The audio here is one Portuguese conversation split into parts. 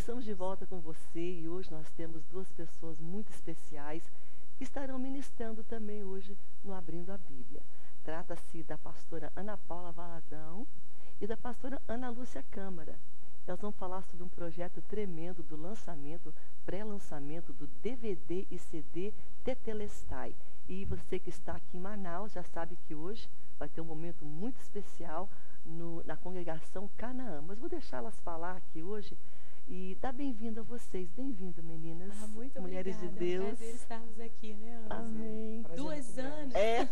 estamos de volta com você e hoje nós temos duas pessoas muito especiais que estarão ministrando também hoje no Abrindo a Bíblia. Trata-se da pastora Ana Paula Valadão e da pastora Ana Lúcia Câmara. Elas vão falar sobre um projeto tremendo do lançamento, pré-lançamento do DVD e CD Tetelestai. E você que está aqui em Manaus já sabe que hoje vai ter um momento muito especial na congregação Canaã. Mas vou deixá-las falar aqui hoje e dar bem-vindo a vocês. Bem-vindo, meninas. Muito mulheres obrigada. de Deus. É um prazer estarmos aqui, né, Ana? Amém. 2 anos. É.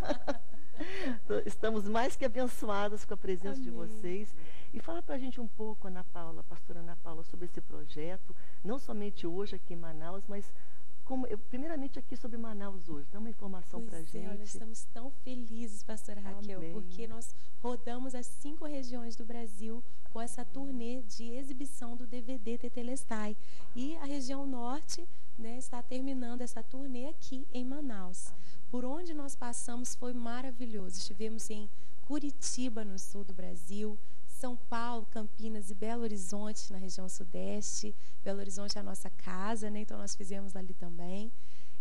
Estamos mais que abençoadas com a presença Amém. de vocês. E fala pra gente um pouco, Ana Paula, pastora Ana Paula, sobre esse projeto, não somente hoje aqui em Manaus, mas primeiramente aqui sobre Manaus hoje. Dá uma informação pra gente. Olha, estamos tão felizes, pastora Raquel, Amém. porque nós rodamos as 5 regiões do Brasil com essa turnê de exibição do DVD Tetelestai. E a região norte, né, está terminando essa turnê aqui em Manaus. Por onde nós passamos foi maravilhoso. Estivemos em Curitiba, no sul do Brasil, São Paulo, Campinas e Belo Horizonte, na região sudeste. Belo Horizonte é a nossa casa, né? Então nós fizemos ali também.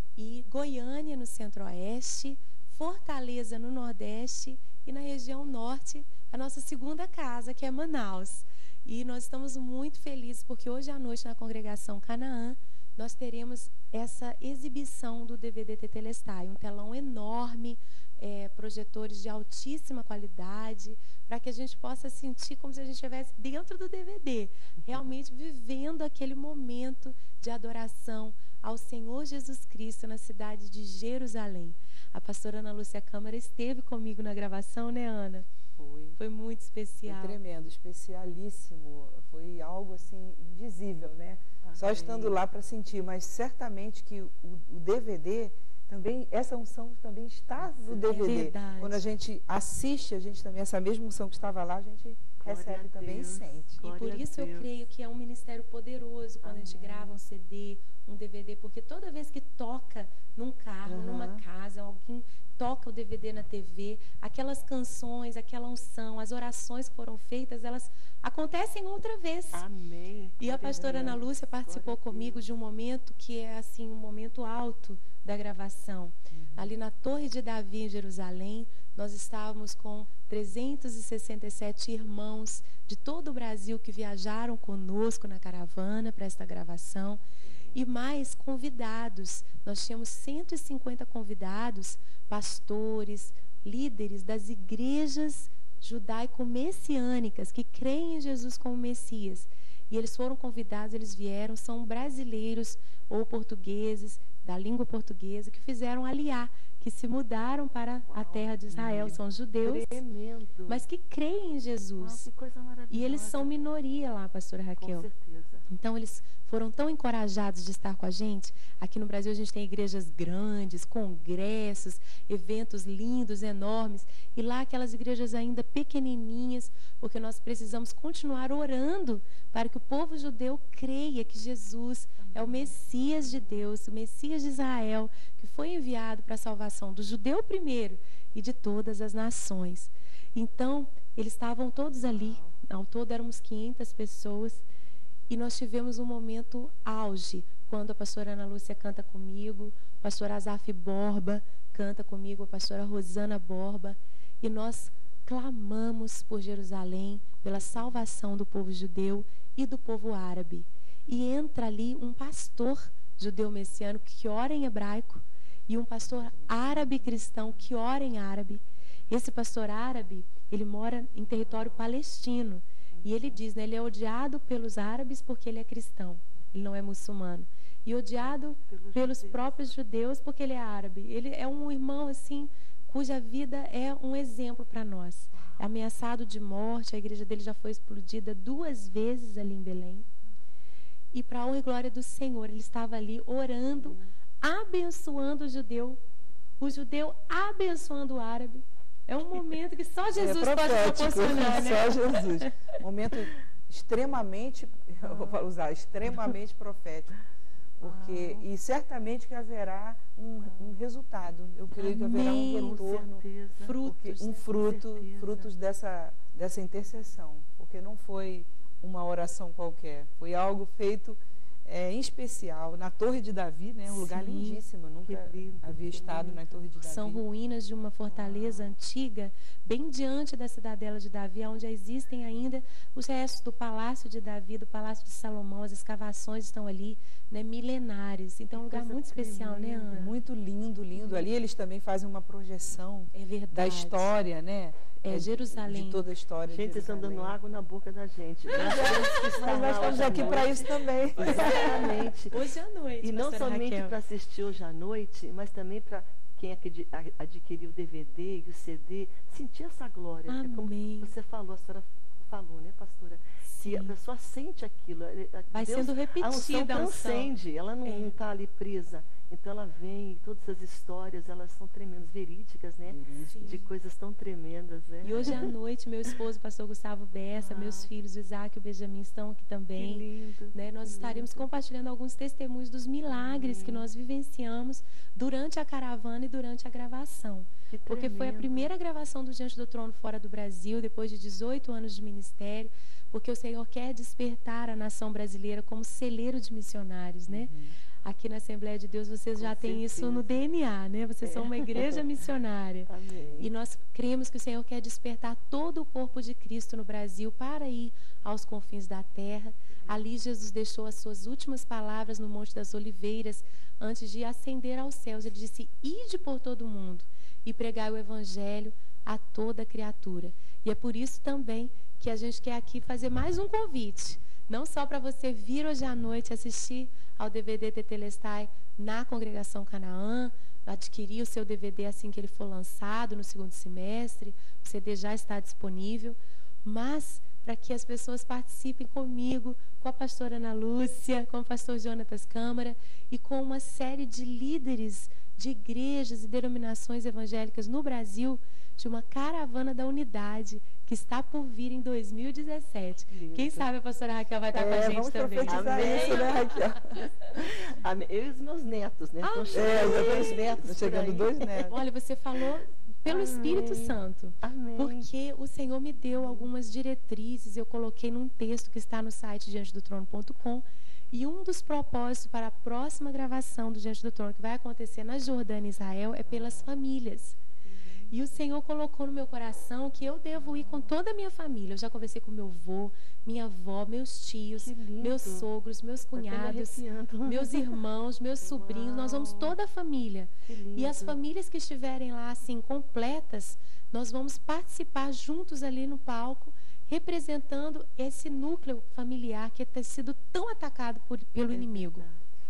E Goiânia, no centro-oeste, Fortaleza, no nordeste, e na região norte, a nossa segunda casa, que é Manaus. E nós estamos muito felizes, porque hoje à noite, na congregação Canaã, nós teremos essa exibição do DVD Tetelestai, um telão enorme, projetores de altíssima qualidade, para que a gente possa sentir como se a gente estivesse dentro do DVD, realmente vivendo aquele momento de adoração ao Senhor Jesus Cristo na cidade de Jerusalém. A pastora Ana Lúcia Câmara esteve comigo na gravação, né, Ana? Foi muito especial. Foi tremendo, especialíssimo. Foi algo assim indizível, né? Só estando lá para sentir, mas certamente que o DVD também, essa unção também está no DVD. Verdade. Quando a gente assiste, a gente também, essa mesma unção que estava lá, a gente recebe também e sente. E por isso eu creio que é um ministério poderoso quando a gente grava um CD, um DVD, porque toda vez que toca num carro, numa casa, alguém toca o DVD na TV, aquelas canções, aquela unção, as orações que foram feitas, elas acontecem outra vez. Amém. E a pastora Ana Lúcia participou comigo de um momento que é assim um momento alto da gravação. Ali na Torre de Davi, em Jerusalém, nós estávamos com 367 irmãos de todo o Brasil que viajaram conosco na caravana para esta gravação. E mais convidados. Nós tínhamos 150 convidados, pastores, líderes das igrejas judaico-messiânicas que creem em Jesus como Messias. E eles foram convidados, eles vieram, são brasileiros ou portugueses, da língua portuguesa, que fizeram aliar, que se mudaram para a terra de Israel. São judeus, mas que creem em Jesus. Que coisa maravilhosa. E eles são minoria lá, pastora Raquel. Com certeza. Então, eles foram tão encorajados de estar com a gente. Aqui no Brasil, a gente tem igrejas grandes, congressos, eventos lindos, enormes. E lá, aquelas igrejas ainda pequenininhas, porque nós precisamos continuar orando para que o povo judeu creia que Jesus é o Messias de Deus, o Messias de Israel, que foi enviado para a salvação do judeu primeiro e de todas as nações. Então, eles estavam todos ali. Ao todo, éramos 500 pessoas. E nós tivemos um momento auge, quando a pastora Ana Lúcia canta comigo, o pastor Azaf Borba canta comigo, a pastora Rosana Borba, e nós clamamos por Jerusalém, pela salvação do povo judeu e do povo árabe. E entra ali um pastor judeu messiânico que ora em hebraico e um pastor árabe cristão que ora em árabe. Esse pastor árabe, ele mora em território palestino. E ele diz, né, ele é odiado pelos árabes porque ele é cristão, ele não é muçulmano. E odiado pelos próprios judeus porque ele é árabe. Ele é um irmão, assim, cuja vida é um exemplo para nós. É ameaçado de morte, a igreja dele já foi explodida 2 vezes ali em Belém. E para a honra e glória do Senhor, ele estava ali orando, abençoando o judeu abençoando o árabe. É um momento que só Jesus pode proporcionar, né? Só Jesus. Momento extremamente, eu vou usar, extremamente profético. Porque, e certamente que haverá um resultado. Eu creio que haverá um retorno, frutos dessa intercessão. Porque não foi uma oração qualquer. Foi algo feito em especial na Torre de Davi, né? Um lugar lindíssimo. Eu nunca havia estado na Torre de Davi. São ruínas de uma fortaleza antiga, bem diante da cidadela de Davi, onde existem ainda os restos do Palácio de Davi, do Palácio de Salomão. As escavações estão ali, né, milenares. Então, é um lugar muito especial, né, Ana? Muito lindo, lindo. Ali eles também fazem uma projeção da história, né? Jerusalém. De toda a história. Gente, vocês estão dando água na boca da gente. Mas nós estamos aqui para isso também. Exatamente. Hoje à noite. E não somente para assistir hoje à noite, mas também para quem adquiriu o DVD e o CD, sentir essa glória. Amém. É como você falou, a senhora falou, né, pastora? Se a pessoa sente aquilo, vai Deus, sendo repetida a unção transcende, ela não está ali presa. Então ela vem, e todas as histórias, elas são tremendas, verídicas, né? Sim. De coisas tão tremendas, né? E hoje à noite, meu esposo, o pastor Gustavo Bessa, meus filhos, o Isaac e o Benjamin, estão aqui também. Que lindo, né? Nós estaremos compartilhando alguns testemunhos dos milagres que nós vivenciamos durante a caravana e durante a gravação. Porque foi a primeira gravação do Diante do Trono fora do Brasil, depois de 18 anos de ministério, porque o Senhor quer despertar a nação brasileira como celeiro de missionários, né? Aqui na Assembleia de Deus vocês já têm isso no DNA, né? Vocês são uma igreja missionária. Amém. E nós cremos que o Senhor quer despertar todo o corpo de Cristo no Brasil para ir aos confins da terra. Ali Jesus deixou as suas últimas palavras no Monte das Oliveiras antes de ascender aos céus. Ele disse: ide por todo o mundo e pregai o evangelho a toda criatura. E é por isso também que a gente quer aqui fazer mais um convite. Não só para você vir hoje à noite assistir ao DVD Tetelestai na Congregação Canaã, adquirir o seu DVD assim que ele for lançado no segundo semestre, o CD já está disponível, mas para que as pessoas participem comigo, com a pastora Ana Lúcia, com o pastor Jonatas Câmara e com uma série de líderes de igrejas e denominações evangélicas no Brasil, de uma caravana da unidade que está por vir em 2017. Lindo. Quem sabe a pastora Raquel vai estar com a gente vamos também. profetizar isso, né, Raquel? Amém. Eu e os meus netos, né? Estão chegando dois netos. Chegando 2 netos. Olha, você falou pelo Espírito Santo. Amém. Porque o Senhor me deu algumas diretrizes, eu coloquei num texto que está no site diantedotrono.com, e um dos propósitos para a próxima gravação do Diante do Trono, que vai acontecer na Jordânia e Israel, é pelas famílias. E o Senhor colocou no meu coração que eu devo ir com toda a minha família. Eu já conversei com meu avô, minha avó, meus tios, meus sogros, meus cunhados, meus irmãos, meus sobrinhos. Nós vamos toda a família. E as famílias que estiverem lá assim completas, nós vamos participar juntos ali no palco, representando esse núcleo familiar que tem sido tão atacado pelo inimigo.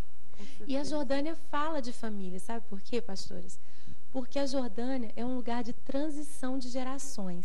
E a Jordânia fala de família, sabe por quê, pastores? Porque a Jordânia é um lugar de transição de gerações.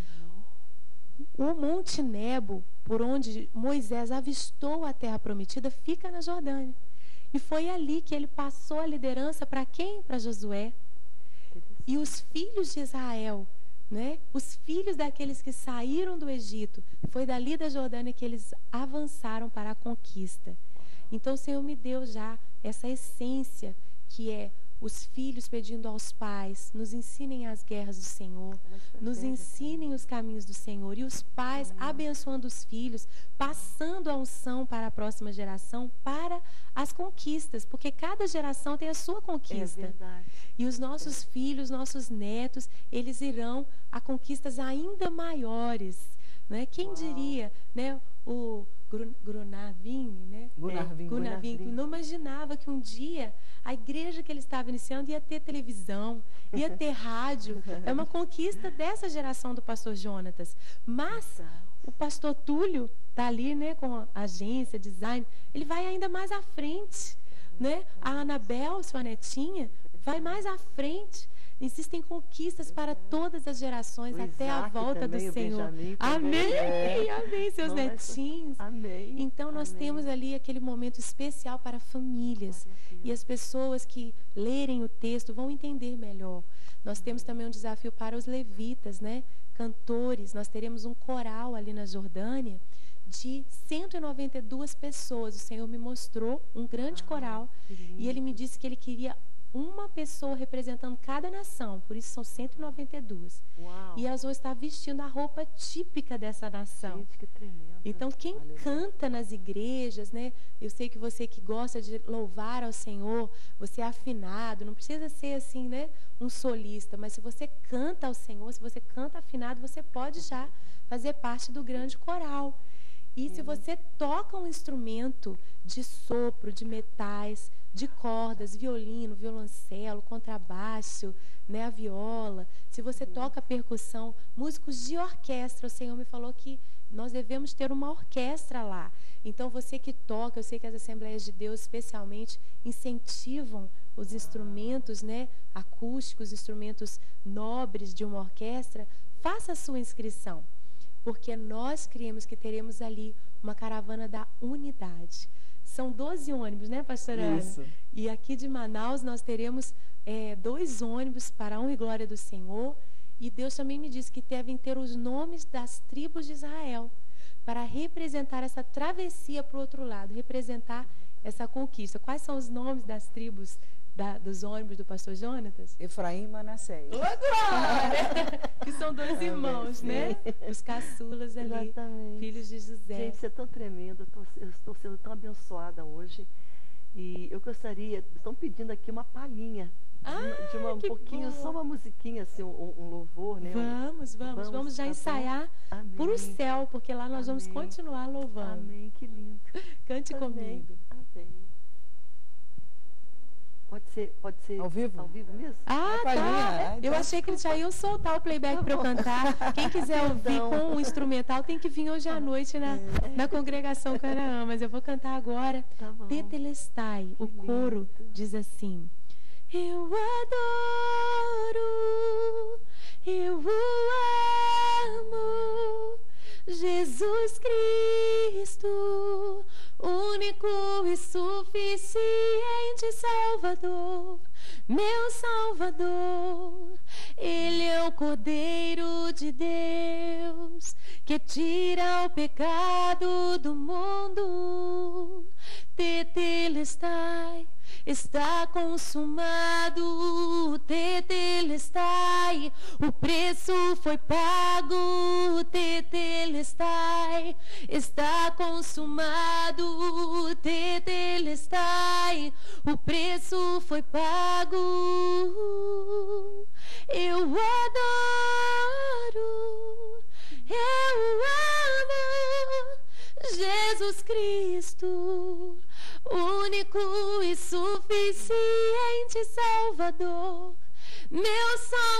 O Monte Nebo, por onde Moisés avistou a terra prometida, fica na Jordânia. E foi ali que ele passou a liderança para quem? Para Josué. E os filhos de Israel, né? Os filhos daqueles que saíram do Egito, foi dali da Jordânia que eles avançaram para a conquista. Então o Senhor me deu já essa essência que é os filhos pedindo aos pais, nos ensinem as guerras do Senhor, nos ensinem os caminhos do Senhor. E os pais abençoando os filhos, passando a unção para a próxima geração, para as conquistas, porque cada geração tem a sua conquista. É verdade. E os nossos filhos, nossos netos, eles irão a conquistas ainda maiores. Né? Quem diria, né? O Gunarvin, né? Gunarvin, que não imaginava que um dia a igreja que ele estava iniciando ia ter televisão, ia ter rádio. É uma conquista dessa geração do pastor Jonatas. Mas o pastor Túlio está ali, né, com a agência, design, ele vai ainda mais à frente. Né? A Anabel, sua netinha, vai mais à frente. Existem conquistas para todas as gerações, até a volta do Senhor. Amém, amém, seus netinhos. Amém. Então, nós temos ali aquele momento especial para famílias. E as pessoas que lerem o texto vão entender melhor. Nós temos também um desafio para os levitas, né? Cantores. Nós teremos um coral ali na Jordânia de 192 pessoas. O Senhor me mostrou um grande coral. E Ele me disse que Ele queria uma pessoa representando cada nação, por isso são 192. Uau. E elas vão estar vestindo a roupa típica dessa nação. Gente, que tremendo. Então, quem Aleluia. canta nas igrejas, né? Eu sei que você que gosta de louvar ao Senhor, você é afinado, não precisa ser assim, né? Um solista, mas se você canta ao Senhor, se você canta afinado, você pode já fazer parte do grande coral. E se você toca um instrumento de sopro, de metais, de cordas, violino, violoncelo, contrabaixo, né, a viola, se você toca percussão, músicos de orquestra, o Senhor me falou que nós devemos ter uma orquestra lá. Então, você que toca, eu sei que as Assembleias de Deus especialmente incentivam os instrumentos, né, acústicos, instrumentos nobres de uma orquestra, faça a sua inscrição. Porque nós cremos que teremos ali uma caravana da unidade. São 12 ônibus, né, pastora Ana? Isso. E aqui de Manaus nós teremos 2 ônibus para a honra e glória do Senhor. E Deus também me disse que devem ter os nomes das tribos de Israel para representar essa travessia para o outro lado, representar essa conquista. Quais são os nomes das tribos dos ônibus do pastor Jonatas? Efraim e Manassés. Que são 2 irmãos, né? Os caçulas ali, Exatamente. filhos de José. Gente, isso é tão tremendo. Eu estou sendo tão abençoada hoje. E eu gostaria, estão pedindo aqui uma palhinha. De um que pouquinho, bom. só uma musiquinha, assim, um louvor, né? Vamos já tá bom? ensaiar Amém. por o céu, porque lá nós vamos Amém. continuar louvando. Amém, que lindo. Cante Amém. comigo. Amém. Pode ser Ao vivo? mesmo? Ah, palhinha, tá. então. Eu achei que eles já iam soltar o playback para eu cantar. Quem quiser ouvir Perdão. com o instrumental tem que vir hoje à noite na congregação Canaã. Mas eu vou cantar agora. Tá bom. Tetelestai, o Que coro lindo. diz assim: eu adoro, eu o amo, Jesus Cristo, único e suficiente Salvador, meu Salvador. Ele é o Cordeiro de Deus que tira o pecado do mundo. Tetelestai, está consumado. Tetelestai, o preço foi pago. Tetelestai, está consumado. Tetelestai, o preço foi pago. Eu adoro, eu amo Jesus Cristo, único e suficiente Salvador, meu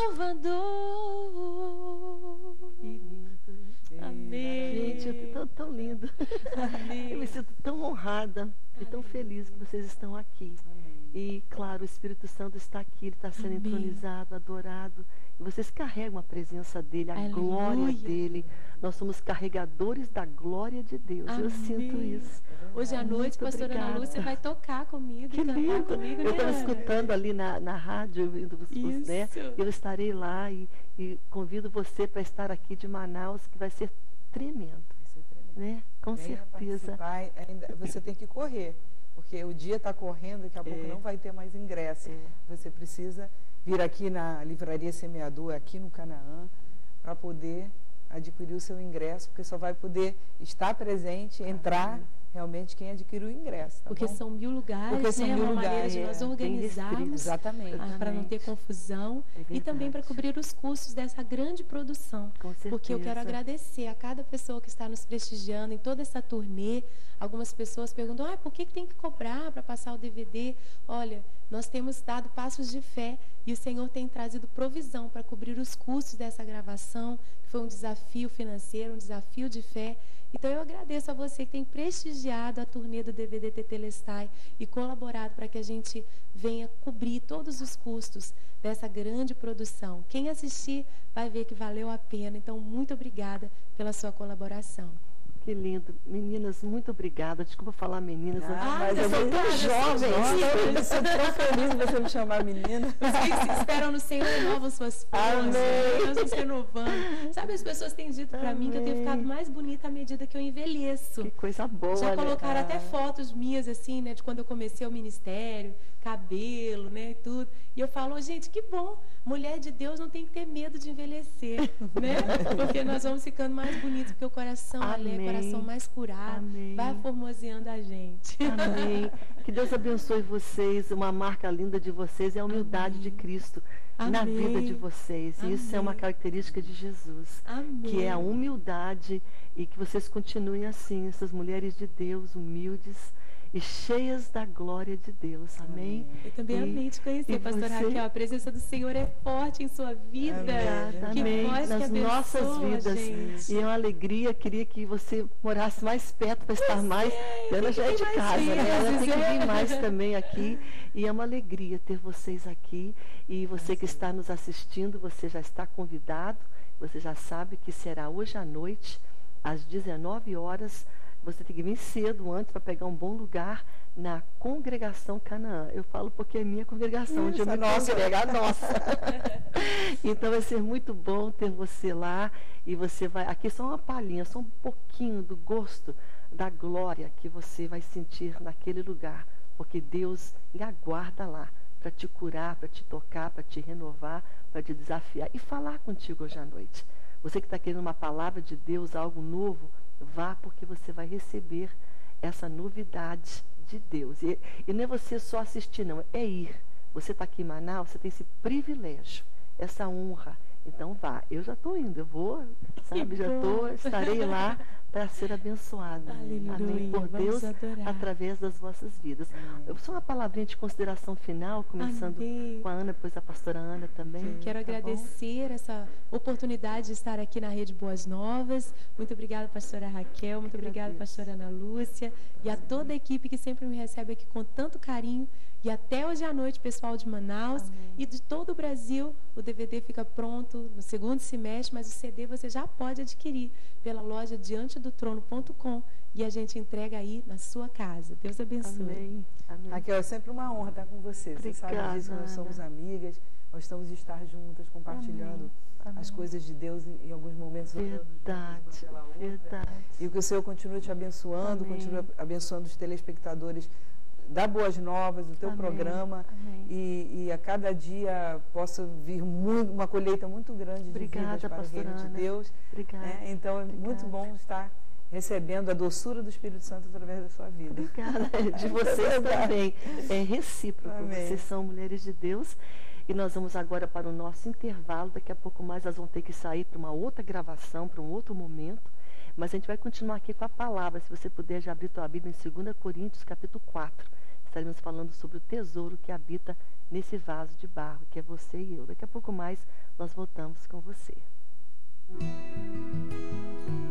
Salvador. Que lindo. Amém. Gente, tão lindo. Amém. Eu me sinto tão honrada e tão feliz que vocês estão aqui. E, claro, o Espírito Santo está aqui, ele está sendo Amém. entronizado, adorado. E vocês carregam a presença dele, a Aleluia. glória dele. Nós somos carregadores da glória de Deus. Eu Amém. sinto isso. Hoje à noite, Muito pastora Ana obrigada. Lúcia vai tocar comigo Que e cantar lindo. comigo, Eu né, estava Ana? escutando ali na rádio, né? Isso. Eu estarei lá e convido você para estar aqui de Manaus, que vai ser tremendo, Vai ser tremendo. né? Com Venha certeza. participar, você tem que correr, porque o dia está correndo, daqui a pouco não vai ter mais ingresso. Você precisa vir aqui na Livraria Semeador, aqui no Canaã, para poder adquirir o seu ingresso, porque só vai poder estar presente, entrar realmente quem adquiriu o ingresso. Tá Porque bom? são 1000 lugares, Porque são né? 1000 Uma maneira de lugares, nós bem organizarmos Exatamente. para não ter confusão É e também para verdade. cobrir os custos dessa grande produção. Com certeza. Porque eu quero agradecer a cada pessoa que está nos prestigiando em toda essa turnê. Algumas pessoas perguntam, por que tem que cobrar para passar o DVD? Olha, nós temos dado passos de fé e o Senhor tem trazido provisão para cobrir os custos dessa gravação, que foi um desafio financeiro, um desafio de fé. Então eu agradeço a você que tem prestigiado a turnê do DVD Tetelestai e colaborado para que a gente venha cobrir todos os custos dessa grande produção. Quem assistir vai ver que valeu a pena. Então, muito obrigada pela sua colaboração. Que Que lindo. Meninas, muito obrigada. Desculpa falar meninas, mas eu sou tão jovem. Eu sou tão feliz de você me chamar menina. Os que esperam no Senhor renovam suas forças. Deus nos renovando. Sabe, as pessoas têm dito pra mim que eu tenho ficado mais bonita à medida que eu envelheço. Que coisa boa. Já colocaram né? até fotos minhas, assim, né, de quando eu comecei o ministério, cabelo, né, e tudo. E eu falo, gente, que bom. Mulher de Deus não tem que ter medo de envelhecer, né? Porque nós vamos ficando mais bonitos, porque o coração ali é o coração mais curado, vai formoseando a gente. Amém. Que Deus abençoe vocês. Uma marca linda de vocês é a humildade de Cristo na vida de vocês. E isso é uma característica de Jesus, que é a humildade, e que vocês continuem assim, essas mulheres de Deus, humildes e cheias da glória de Deus. Amém? Eu também amei te conhecer, pastora Raquel. A presença do Senhor é forte em sua vida. Amém. Nas nossas vidas. Gente. E é uma alegria. Queria que você morasse mais perto para estar mais. Ela já é de casa, né? Ela tem que vir mais também aqui. E é uma alegria ter vocês aqui. E você que está nos assistindo, você já está convidado. Você já sabe que será hoje à noite, às 19 horas. Você tem que vir cedo antes para pegar um bom lugar na Congregação Canaã. Eu falo porque é minha congregação, onde eu me congrego, a nossa. Então vai ser muito bom ter você lá, e você vai... Aqui é só uma palhinha, só um pouquinho do gosto da glória que você vai sentir naquele lugar, porque Deus lhe aguarda lá para te curar, para te tocar, para te renovar, para te desafiar e falar contigo hoje à noite. Você que está querendo uma palavra de Deus, algo novo, vá, porque você vai receber essa novidade de Deus. E não é você só assistir, não, é ir. Você está aqui em Manaus, você tem esse privilégio, essa honra. Então vá, eu já estou indo, eu vou, sabe, estarei lá para ser abençoada. Aleluia. Amém. Por Deus, através das vossas vidas. Só uma palavrinha de consideração final, começando com a Ana, depois a pastora Ana também. Quero agradecer essa oportunidade de estar aqui na Rede Boas Novas. Muito obrigada, pastora Raquel, muito obrigada, pastora Ana Lúcia, e a toda a equipe que sempre me recebe aqui com tanto carinho. E até hoje à noite, pessoal de Manaus e de todo o Brasil. O DVD fica pronto no segundo semestre, mas o CD você já pode adquirir pela loja diantedotrono.com, e a gente entrega aí na sua casa. Deus abençoe. Amém. Amém. Raquel, é sempre uma honra estar com você. Você sabe disso, nós somos amigas, nós estamos de estar juntas, compartilhando as coisas de Deus em alguns momentos. Verdade. E que o Senhor continue te abençoando, continue abençoando os telespectadores da Boas Novas, do teu programa, e a cada dia possa vir uma colheita muito grande de vidas para o reino de Deus. Então é muito bom estar recebendo a doçura do Espírito Santo através da sua vida. Obrigada. De vocês também. É recíproco. Vocês são mulheres de Deus. E nós vamos agora para o nosso intervalo. Daqui a pouco mais nós vamos ter que sair para uma outra gravação, para um outro momento. Mas a gente vai continuar aqui com a palavra. Se você puder já abrir tua Bíblia em 2 Coríntios, capítulo 4. Estaremos falando sobre o tesouro que habita nesse vaso de barro, que é você e eu. Daqui a pouco mais nós voltamos com você.